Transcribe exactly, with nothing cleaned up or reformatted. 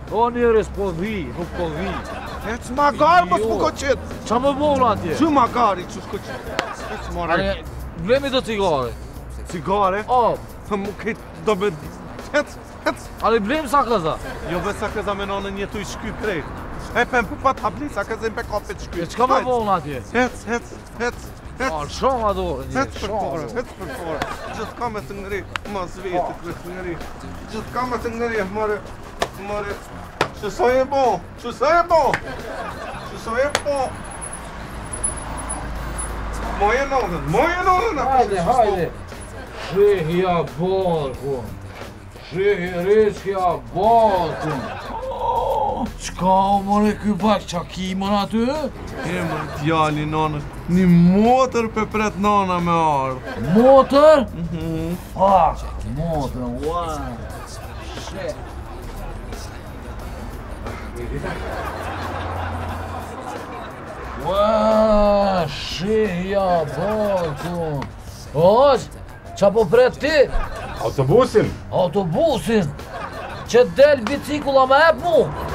O njerës po vi, nuk po vi. Ec magar mos më koqet. Qa më bolla atje? Që magari, që s'koqet. Ec more. Ale, blemi të cigare. Cigare? O, Më këtë do me... Ec, ec. ale blem sa këza. Jo ve sa këza me nonën jetu i shky krejt. E pen për pa tabli, sa këza i pe kapit shky. E qka më bolla atje? Ec, ec, ec. A, shumë ato, Hec njerë, për shumë fore, ato. hec për fore. Gjithë ka me të ngëri, ma zvetit me të ngëri. Gjithë ka me të ngëri, more, more. Qësoj e bo, qësoj e bo. Qësoj e bo. Moje nonën, moje nonën. Hajde, hajde. Shihja balkun. Shihja balkun. Qka o more ky bak, qa kimën aty? E më djali nonën, një motër për pret nona me ardhë. Motër? Ah, motër, ua. Shit. Ua, shihja balkun. Oq, qa po pret ti? Autobusin? Autobusin. Që del bicikula me ep mu.